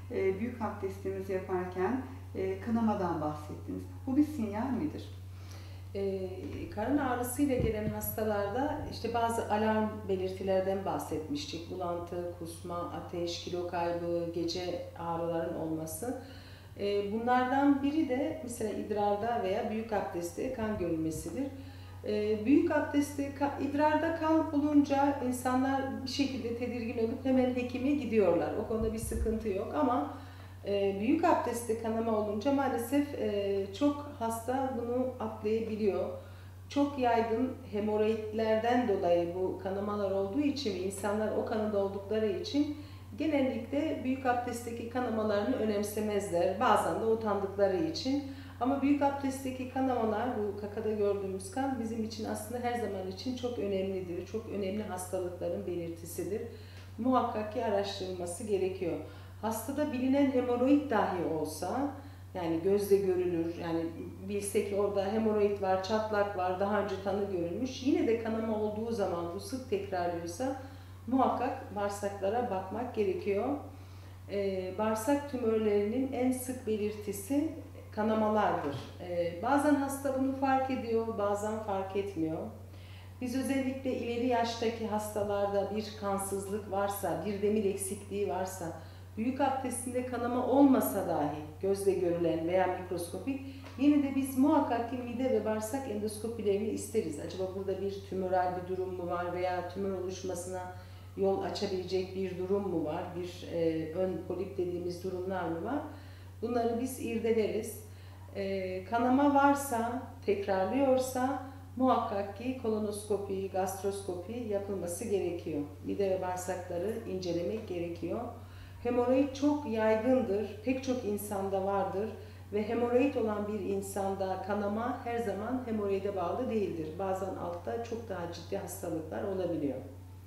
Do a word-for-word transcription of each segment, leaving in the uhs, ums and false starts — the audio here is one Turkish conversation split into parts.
e, büyük abdestimizi yaparken e, kanamadan bahsettiniz. Bu bir sinyal midir? Ee, karın ağrısıyla gelen hastalarda işte bazı alarm belirtilerden bahsetmiştik. Bulantı, kusma, ateş, kilo kaybı, gece ağrıların olması. Ee, bunlardan biri de mesela idrarda veya büyük abdestte kan görülmesidir. Ee, büyük abdestte, idrarda kan bulunca insanlar bir şekilde tedirgin olup hemen hekime gidiyorlar. O konuda bir sıkıntı yok ama büyük abdestte kanama olunca maalesef çok hasta bunu atlayabiliyor. Çok yaygın hemoroidlerden dolayı bu kanamalar olduğu için ve insanlar o kanında oldukları için genellikle büyük abdestteki kanamalarını önemsemezler. Bazen de utandıkları için. Ama büyük abdestteki kanamalar, bu kakada gördüğümüz kan bizim için aslında her zaman için çok önemlidir. Çok önemli hastalıkların belirtisidir. Muhakkak ki araştırılması gerekiyor. Hastada bilinen hemoroid dahi olsa, yani gözle görülür, yani bilsek orada hemoroid var, çatlak var, daha önce tanı görülmüş, yine de kanama olduğu zaman bu sık tekrarlıyorsa muhakkak bağırsaklara bakmak gerekiyor. Ee, bağırsak tümörlerinin en sık belirtisi kanamalardır. Ee, bazen hasta bunu fark ediyor, bazen fark etmiyor. Biz özellikle ileri yaştaki hastalarda bir kansızlık varsa, bir demir eksikliği varsa, büyük abdestinde kanama olmasa dahi gözle görülen veya mikroskopik, yine de biz muhakkak ki mide ve bağırsak endoskopilerini isteriz. Acaba burada bir tümöral bir durum mu var veya tümör oluşmasına yol açabilecek bir durum mu var, bir e, ön polip dediğimiz durumlar mı var? Bunları biz irdeleriz. E, kanama varsa, tekrarlıyorsa muhakkak ki kolonoskopi, gastroskopi yapılması gerekiyor. Mide ve bağırsakları incelemek gerekiyor. Hemoroid çok yaygındır, pek çok insanda vardır ve hemoroid olan bir insanda kanama her zaman hemoroide bağlı değildir. Bazen altta çok daha ciddi hastalıklar olabiliyor.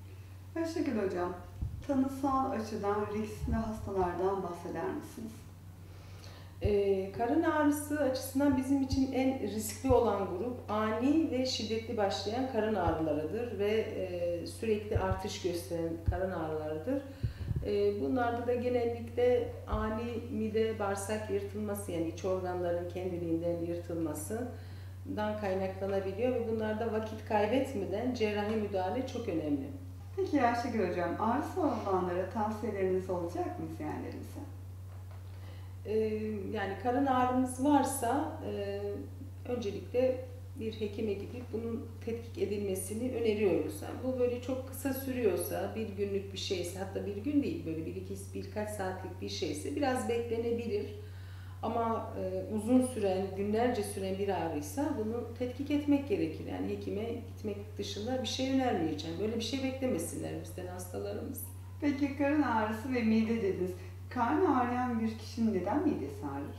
Ayşegül Hocam, tanısal açıdan riskli hastalardan bahseder misiniz? Ee, karın ağrısı açısından bizim için en riskli olan grup ani ve şiddetli başlayan karın ağrılarıdır ve e, sürekli artış gösteren karın ağrılarıdır. E, bunlarda da genellikle ani mide bağırsak yırtılması, yani iç organların kendiliğinden yırtılmasından kaynaklanabiliyor ve bunlarda vakit kaybetmeden cerrahi müdahale çok önemli. Peki Ayşegül Hocam, ağrısı olanlara tavsiyeleriniz olacak mı izleyenlerimize? Yani karın ağrımız varsa e, öncelikle bir hekime gidip bunun tetkik edilmesini öneriyoruz. Yani bu böyle çok kısa sürüyorsa, bir günlük bir şeyse, hatta bir gün değil, böyle bir iki birkaç saatlik bir şeyse biraz beklenebilir. Ama e, uzun süren, günlerce süren bir ağrıysa bunu tetkik etmek gerekir. Yani hekime gitmek dışında bir şey önermeyeceğim. Böyle bir şey beklemesinler bizden hastalarımız. Peki karın ağrısı ve mide dediniz. Karnı ağrıyan bir kişinin neden midesi ağrır?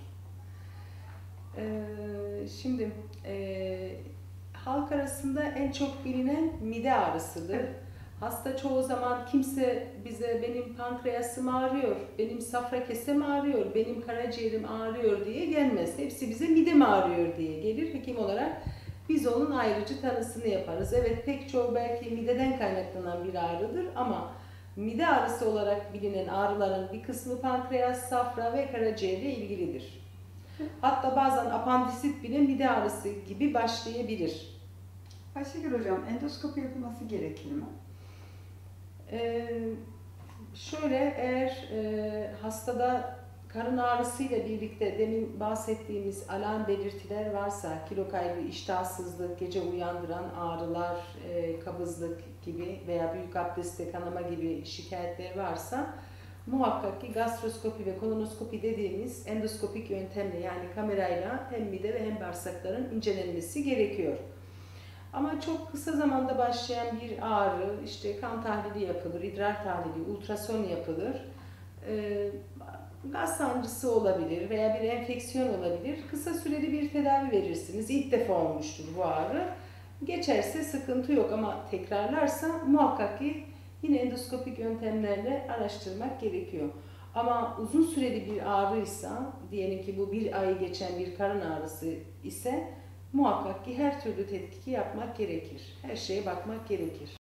Ee, şimdi e, halk arasında en çok bilinen mide ağrısıdır. Evet. Hasta çoğu zaman kimse bize benim pankreasım ağrıyor, benim safra kesem ağrıyor, benim karaciğerim ağrıyor diye gelmez. Hepsi bize midem ağrıyor diye gelir hekim olarak. Biz onun ayrıcı tanısını yaparız. Evet, pek çoğu belki mideden kaynaklanan bir ağrıdır ama mide ağrısı olarak bilinen ağrıların bir kısmı pankreas, safra ve karaciğerle ilgilidir. Hatta bazen apandisit bile mide ağrısı gibi başlayabilir. Ayşegül Hocam, endoskopi yapılması gerekir mi? Ee, şöyle, eğer e, hastada karın ağrısıyla birlikte demin bahsettiğimiz alarm belirtiler varsa, kilo kaybı, iştahsızlık, gece uyandıran ağrılar, e, kabızlık gibi veya büyük abdestte kanama gibi şikayetler varsa muhakkak ki gastroskopi ve kolonoskopi dediğimiz endoskopik yöntemle, yani kamerayla hem mide ve hem bağırsakların incelenmesi gerekiyor. Ama çok kısa zamanda başlayan bir ağrı, işte kan tahlili yapılır, idrar tahlili, ultrason yapılır. E, gaz sancısı olabilir veya bir enfeksiyon olabilir. Kısa süreli bir tedavi verirsiniz. İlk defa olmuştur bu ağrı. Geçerse sıkıntı yok ama tekrarlarsa muhakkak ki yine endoskopik yöntemlerle araştırmak gerekiyor. Ama uzun süreli bir ağrıysa, diyelim ki bu bir ayı geçen bir karın ağrısı ise muhakkak ki her türlü tetkiki yapmak gerekir. Her şeye bakmak gerekir.